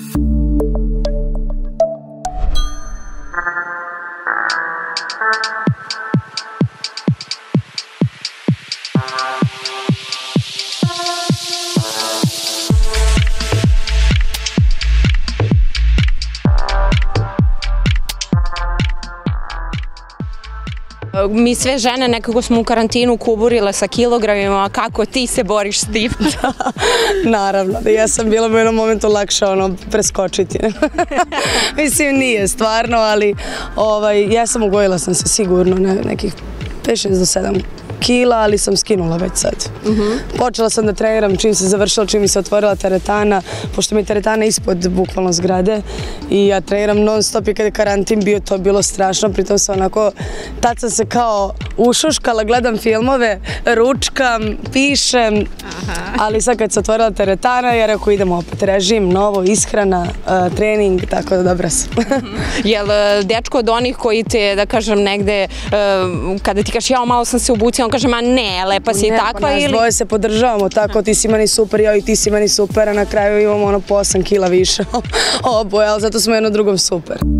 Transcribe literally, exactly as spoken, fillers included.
Mi sve žene nekako smo u karantinu kuburile sa kilogramima, kako ti se boriš s tim? Naravno, da ja sam bila u jednom momentu lakše ono preskočiti. Mislim nije stvarno, ali ja sam ugojila sam se sigurno nekih pet šest do sedam kila, ali sam skinula već sad. Počela sam da treniram čim se završila, čim mi se otvorila teretana, pošto mi je teretana ispod bukvalno zgrade i ja treniram non stop i kad je karantin bio to bilo strašno, pritom sam onako, tad sam se kao ušuškala, gledam filmove, ručkam, pišem, ali sad kad se otvorila teretana ja rekao idemo opet, režim, novo, ishrana, trening, tako da dobra sam. Jel dečko od onih koji te, da kažem, negde, kada ti kažeš jao malo sam se ubucila, on kaže ma ne, lepa si i takva ili... Ne, pa nas dvoje se podržavamo tako, ti si meni super, jao i ti si meni super, a na kraju imamo ono po osam kila više oboje, ali zato smo jedno drugom super.